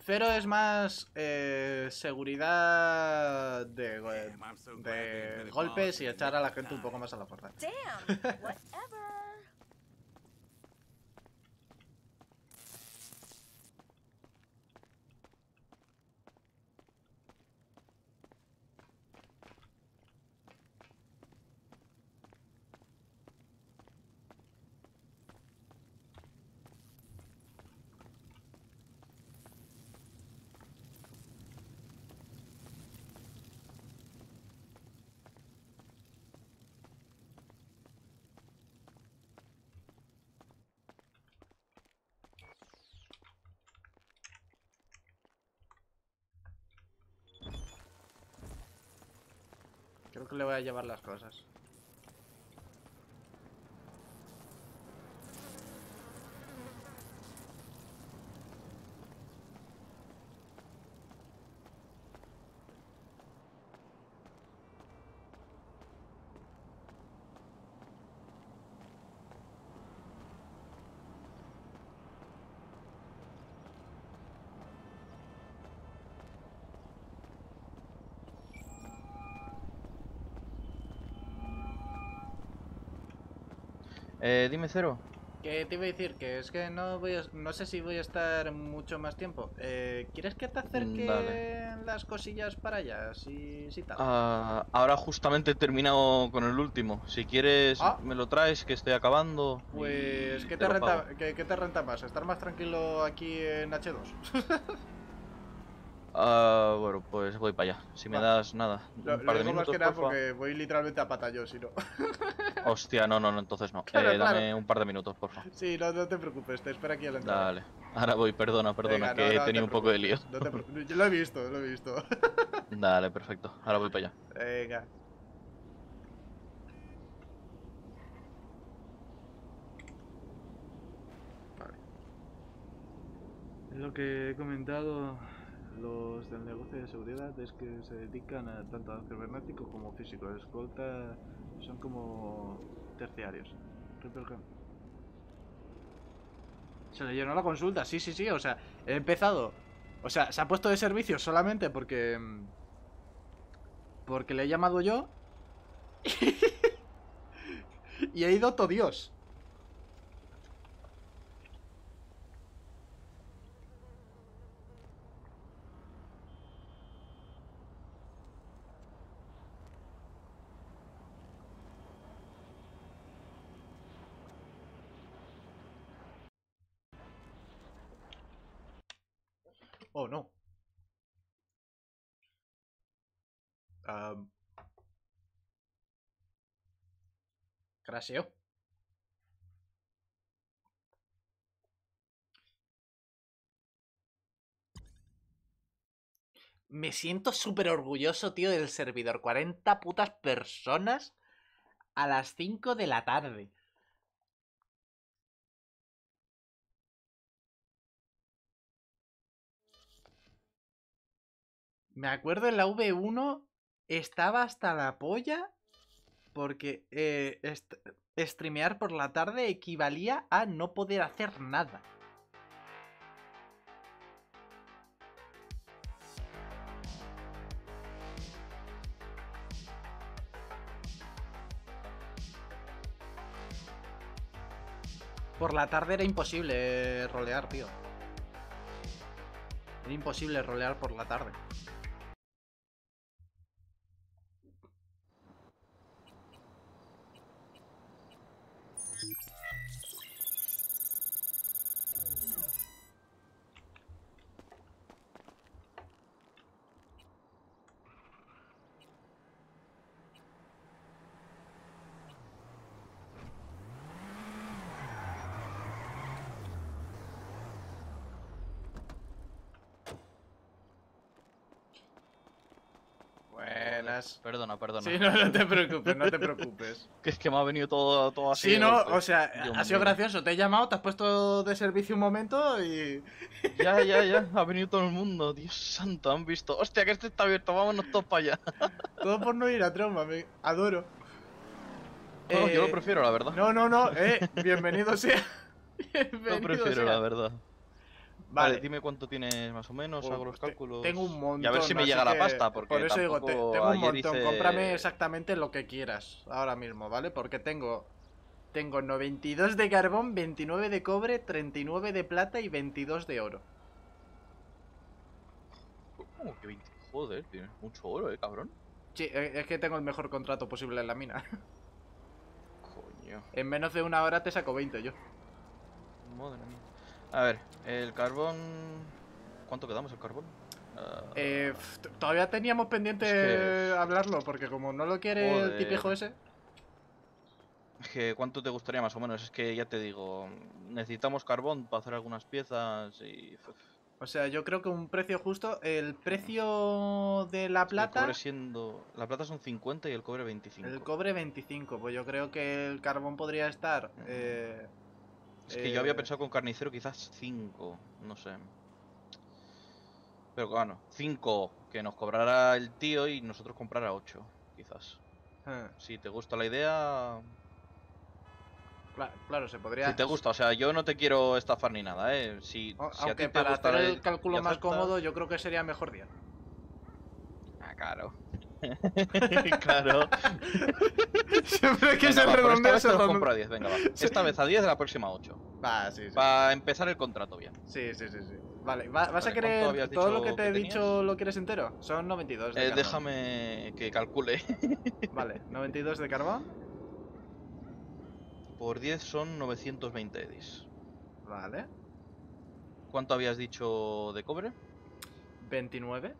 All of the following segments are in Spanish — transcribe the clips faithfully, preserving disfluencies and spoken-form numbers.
Cero es más eh, seguridad de, de golpes y echar a la gente un poco más a la porra. Creo que le voy a llevar las cosas. Eh, dime, Cero. Que te iba a decir que es que no voy a, no sé si voy a estar mucho más tiempo. Eh, ¿Quieres que te Mm, Dale. acerque las cosillas para allá? Si, si tal. Ah, ahora justamente he terminado con el último. Si quieres, Ah, me lo traes, que estoy acabando pues y ¿qué te te lo renta, pago. qué, qué te renta más? ¿Estar más tranquilo aquí en hache dos? Ah, bueno, pues voy para allá. Si me Vale. das nada, Lo, un lo par de digo más que minutos, nada porfa. porque voy literalmente a pata yo, si no. Hostia, no, no, no, entonces no. Claro, Eh, claro. dame un par de minutos, porfa. Sí, no, no te preocupes, te espero aquí a la entrada. Dale. Ahora voy, perdona, perdona, Venga, no, que he no te tenido un poco de lío. preocupes. No te preocupes. Yo lo he visto, lo he visto. Dale, perfecto. Ahora voy para allá. Venga. Vale. Lo que he comentado, los del negocio de seguridad es que se dedican a tanto a cibernético como físico. Escolta son como terciarios. Ripplecam. Se le llenó la consulta, sí, sí, sí. O sea, he empezado. O sea, se ha puesto de servicio solamente porque. Porque le he llamado yo. Y he ido todo Dios. Oh, no. Um, crasheó. Me siento súper orgulloso, tío, del servidor. cuarenta putas personas a las cinco de la tarde. Me acuerdo en la V uno estaba hasta la polla porque eh, est streamear por la tarde equivalía a no poder hacer nada. Por la tarde era imposible rolear, tío. Era imposible rolear por la tarde. Buenas. Perdona, perdona. Sí, no, no te preocupes, no te preocupes. Que es que me ha venido todo, todo así Sí, de no, golpe. o sea, Dios ha sido mío. gracioso. Te he llamado, te has puesto de servicio un momento y... Ya, ya, ya. Ha venido todo el mundo. Dios santo, han visto. Hostia, que este está abierto. Vámonos todos para allá. Todo por no ir a trauma, me adoro. No, yo lo Eh, prefiero, la verdad. no, no, no, eh, bienvenido sea. Lo Bienvenido prefiero, la sea. verdad. Vale, Vale. dime cuánto tienes más o menos, Pues, hago los te- cálculos. tengo un montón. Y a ver si me así llega la que pasta, porque por eso digo, te- tampoco tengo un ayer montón. hice- Cómprame exactamente lo que quieras ahora mismo, ¿vale? Porque tengo tengo noventa y dos de carbón, veintinueve de cobre, treinta y nueve de plata y veintidós de oro. ¿Cómo que veinte? Joder, tienes mucho oro, eh, cabrón. Sí, e- es que tengo el mejor contrato posible en la mina. Coño, En menos de una hora te saco veinte yo. madre mía. A ver, el carbón... ¿Cuánto quedamos el carbón? Ah, Eh, pf, t- todavía teníamos pendiente Es que- hablarlo, porque como no lo quiere el Joder. tipejo ese. Es que ¿cuánto te gustaría más o menos? Es que ya te digo, necesitamos carbón para hacer algunas piezas y... uf, O sea, yo creo que un precio justo. El precio de la es que el plata. cobre siendo... La plata son cincuenta y el cobre veinticinco. El cobre veinticinco. Pues yo creo que el carbón podría estar. Eh, Es que yo había eh, pensado con carnicero quizás cinco, no sé. Pero bueno, cinco que nos cobrara el tío y nosotros comprara ocho, quizás. eh, Si te gusta la idea... cla- claro, se Si podría. te gusta, o sea, yo no te quiero estafar ni nada, ¿eh? Si, o- si a Aunque ti te para gusta hacer la- el cálculo y más aceptas- cómodo, yo creo que sería mejor día. Ah, claro. Claro. Siempre que Venga, se va, por esta redondea, vez se te los redondea. compro a diez, venga, va. Esta vez a diez, la próxima a ocho. Va, sí, sí. Para empezar el contrato bien. Sí, sí, sí, sí. Vale, ¿va- ¿vas a Vale, ¿cuánto querer habías todo lo dicho que te que he dicho tenías? lo quieres entero? Son noventa y dos de Eh, carbón. déjame que calcule. Vale, noventa y dos de carbón. Por diez son novecientos veinte edis. Vale. ¿Cuánto habías dicho de cobre? veintinueve.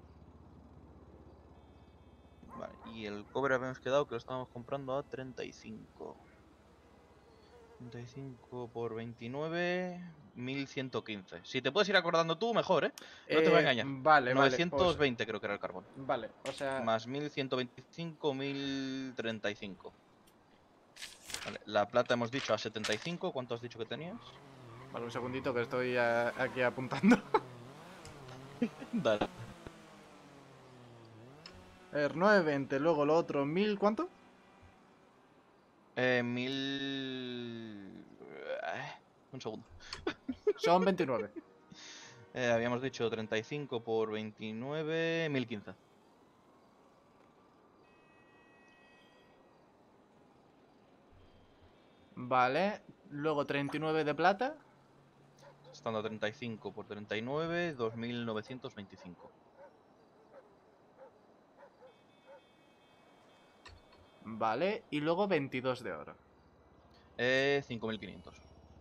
Vale, y el cobre habíamos quedado que lo estábamos comprando a treinta y cinco. treinta y cinco por veintinueve, mil ciento quince. Si te puedes ir acordando tú, mejor, ¿eh? No te voy a Eh, engañar. Vale, novecientos vale. veinte creo que era el carbón. Pues, vale, o sea. Más mil ciento veinticinco, mil treinta y cinco. Vale, la plata hemos dicho a setenta y cinco. ¿Cuánto has dicho que tenías? Vale, un segundito que estoy eh, aquí apuntando. Dale. A ver, nueve, veinte, luego lo otro, mil, ¿cuánto? Eh, mil... eh, un segundo. Son veintinueve. Eh, habíamos dicho treinta y cinco por veintinueve, mil quince. Vale, luego treinta y nueve de plata. Estando a treinta y cinco por treinta y nueve, dos mil novecientos veinticinco. Vale, y luego veintidós de oro. Eh, cinco mil quinientos.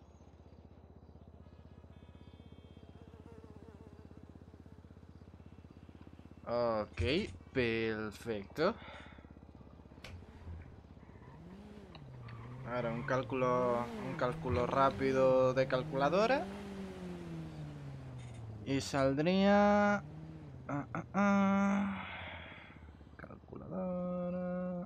Ok, perfecto. Ahora un cálculo, un cálculo rápido de calculadora. Y saldría... ah, ah, ah. Calculadora...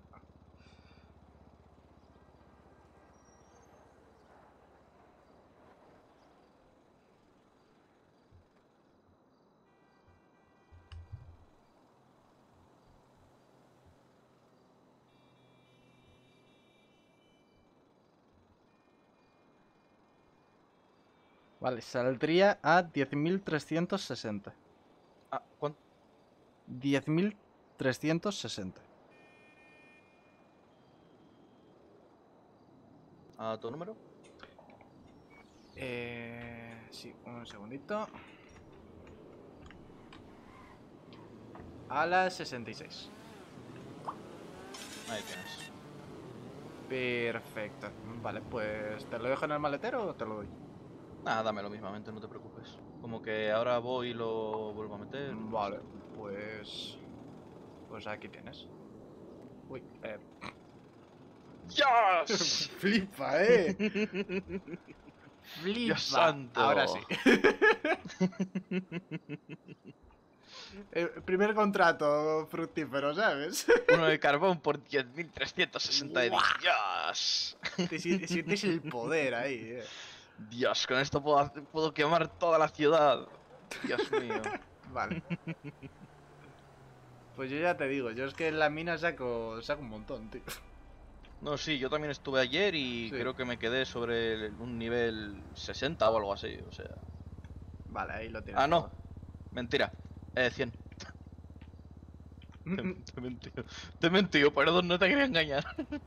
Vale, saldría a diez mil trescientos sesenta. Ah, ¿cuánto? diez mil trescientos sesenta. ¿A tu número? Eh, sí, un segundito. A las sesenta y seis. Ahí tienes. Perfecto. Vale, pues ¿te lo dejo en el maletero o te lo doy? Nada, dámelo mismamente, no te preocupes. Como que ahora voy y lo vuelvo a meter. Vale, pues... Pues aquí tienes. Uy, eh... ¡Dios! Flipa, eh. Flipa. Dios santo. Ahora sí. El primer contrato fructífero, ¿sabes? Uno de carbón por diez mil trescientos sesenta edis. ¡Dios! Te si- sientes el poder ahí, eh. Dios, con esto puedo, hacer- puedo quemar toda la ciudad. Dios mío. Vale. Pues yo ya te digo, yo es que en la mina saco, saco un montón, tío. No, sí, yo también estuve ayer y Sí. creo que me quedé sobre el- un nivel sesenta o algo así, o sea. Vale, ahí lo tienes Ah, no. todo. Mentira. Eh, cien. Te, te he mentido. Te he mentido, perdón, no te quería engañar.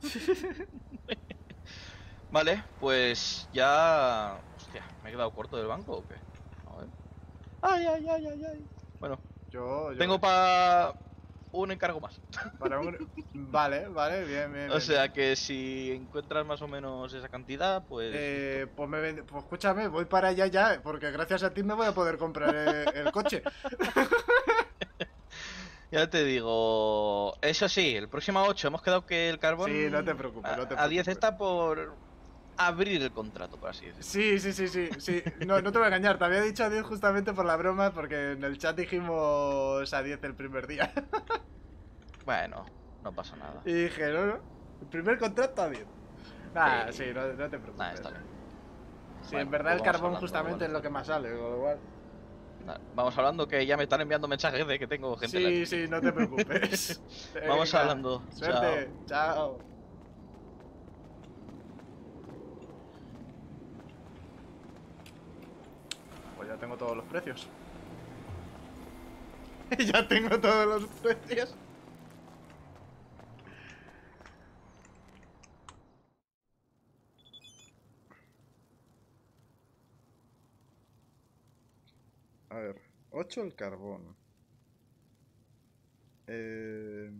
Vale, pues ya... Hostia, ¿me he quedado corto del banco o qué? A ver. Ay, ay, ay, ay, ay. Bueno, Yo, yo... tengo para un encargo más. Para un... Vale, vale, bien, bien, O bien, sea bien. que si encuentras más o menos esa cantidad, pues listo. Eh, pues, me vende- pues escúchame, voy para allá ya, porque gracias a ti me voy a poder comprar eh, el coche. Ya te digo, eso sí, el próximo ocho hemos quedado que el Sí, no te carbón preocupes, no te a a diez preocupes. está por abrir el contrato, por así decirlo. Sí, sí, sí, sí, sí. No, no te voy a engañar, te había dicho a diez justamente por la broma, porque en el chat dijimos a diez el primer día. Bueno, no pasa nada. Y dije, no, no, el primer contrato a diez. Nada, sí, Sí, no, no te nada, preocupes. está bien. Sí, en Bueno, verdad pues el vamos carbón hablando, justamente ¿vale? es lo que más sale, con lo cual... Nada, vamos hablando que ya me están enviando mensajes de que tengo gente en la Sí, línea. sí, no te preocupes. Vamos Venga, hablando, chao. suerte, chao. Pues ya tengo todos los precios. Ya tengo todos los precios. A ver, ocho el carbón. Eh,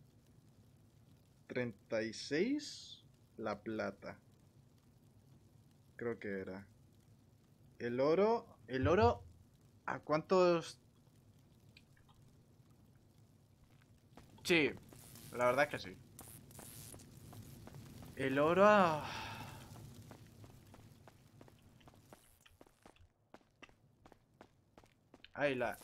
treinta y seis la plata. Creo que era. El oro. El oro. ¿A cuántos? Sí, la verdad es que sí. El oro a... Ahí la...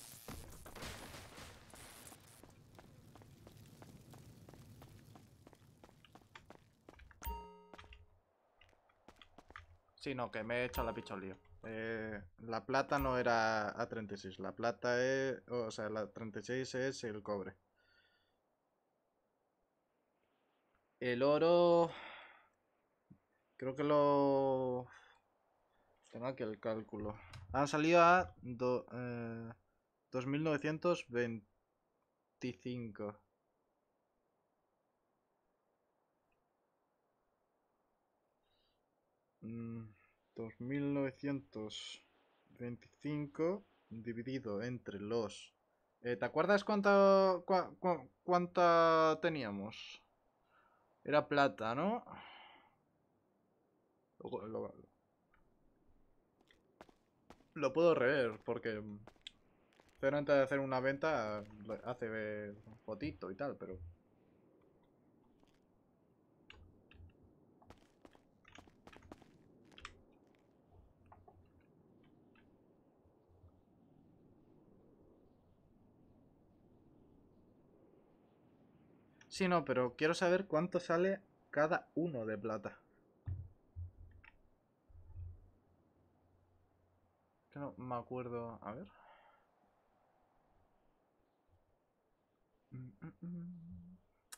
Sí, no, que me he echado la picha al lío. Eh, la plata no era a treinta y seis. La plata es... O sea, la treinta y seis es el cobre. El oro... Creo que lo... Tengo aquí el cálculo. Han salido a do, eh, dos mil novecientos veinticinco. Mm, dos mil novecientos veinticinco dividido entre los... Eh, ¿te acuerdas cuánta, cua- cua- cuánta teníamos? Era plata, ¿no? Luego Lo, lo puedo rever porque Cero antes de hacer una venta hace ver fotito y tal, pero... Sí, no, pero quiero saber cuánto sale cada uno de plata. Que no me acuerdo... A ver... Mm, mm, mm.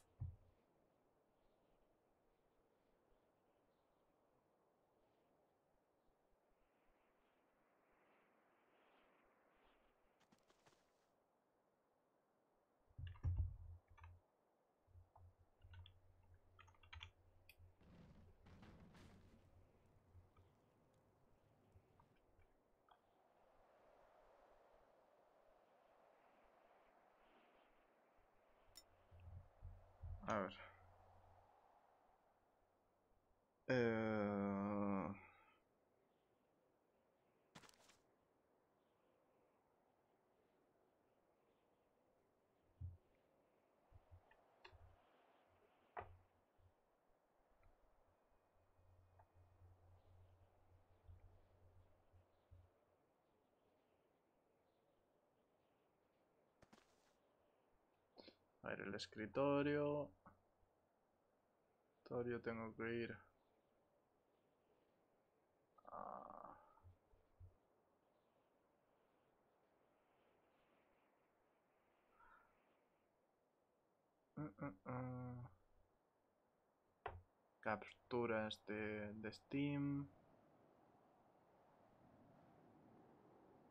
A ver... Eh... A ver, el escritorio... Escritorio tengo que ir... a... Mm, mm, mm. Capturas de, de Steam...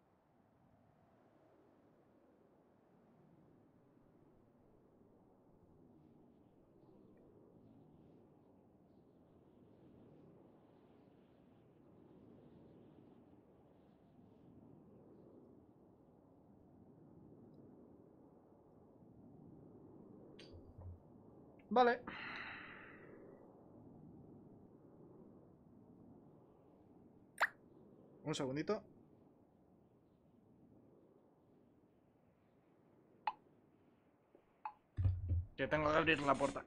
Vale. Un segundito. Que tengo que abrir la puerta.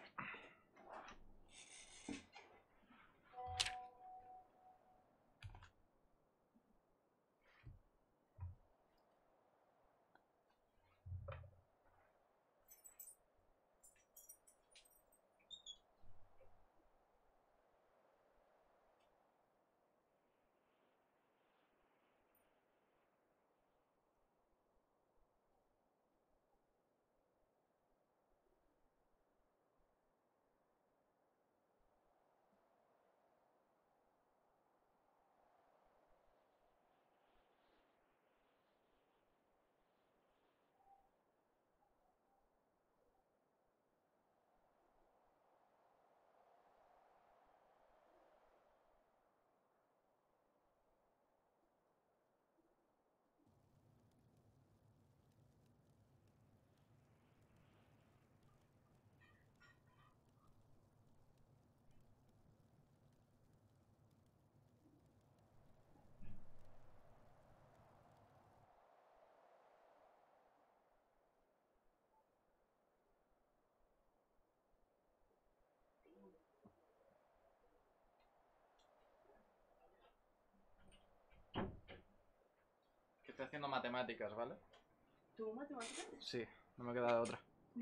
Que estoy haciendo matemáticas, ¿vale? ¿Tú matemáticas? Sí, no me queda otra.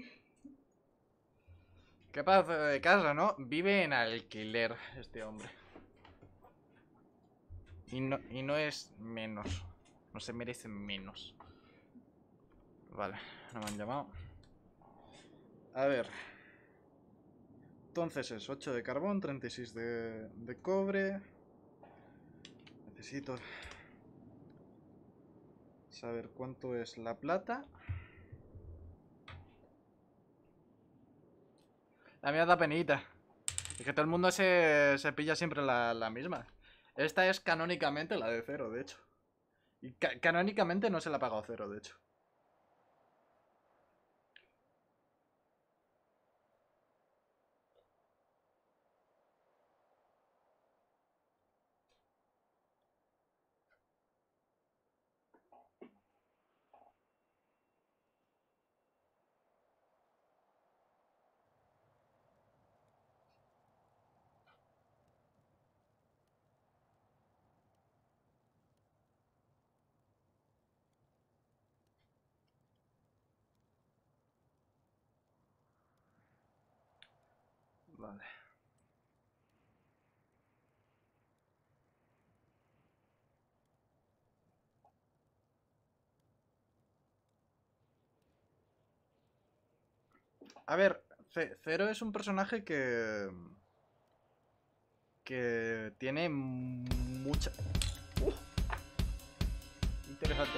¿Qué pasa de casa, no? Vive en alquiler este hombre. Y no, y no es menos. No se merece menos. Vale, no me han llamado. A ver. Entonces es ocho de carbón, treinta y seis de, de cobre. Necesito saber cuánto es la plata. La mía da penita. Es que todo el mundo se, se pilla siempre la, la misma. Esta es canónicamente la de cero, de hecho. Y ca canónicamente no se la ha pagado cero, de hecho. Vale. A ver, C Cero es un personaje que... Que tiene mucha... Uh, interesante.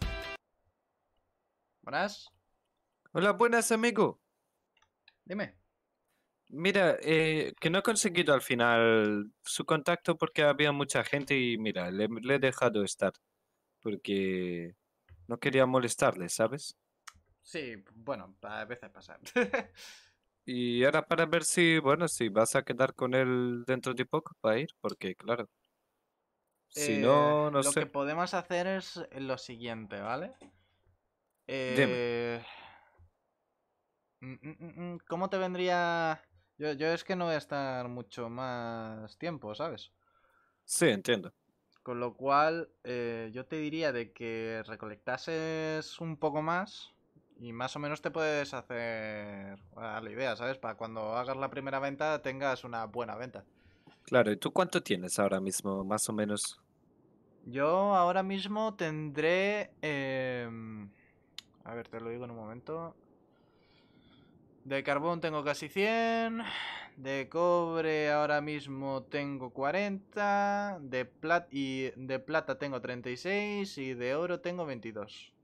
Buenas. Hola, buenas, amigo. Dime. Mira, eh, que no he conseguido al final su contacto porque había mucha gente y mira, le, le he dejado estar porque no quería molestarle, ¿sabes? Sí, bueno, a veces pasa. Y era para ver si, bueno, si vas a quedar con él dentro de poco para ir, porque claro, si Eh, no, no lo que sé. podemos hacer es lo siguiente, ¿vale? Dime. Eh... mm, mm, mm, mm, ¿Cómo te vendría...? Yo, yo es que no voy a estar mucho más tiempo, ¿sabes? Sí, entiendo. Con lo cual, eh, yo te diría de que recolectases un poco más y más o menos te puedes hacer a la idea, ¿sabes? Para cuando hagas la primera venta tengas una buena venta. Claro, ¿y tú cuánto tienes ahora mismo, más o menos? Yo ahora mismo tendré... em, a ver, te lo digo en un momento. De carbón tengo casi cien. De cobre ahora mismo tengo cuarenta. De, plat y de plata tengo treinta y seis. Y de oro tengo veintidós.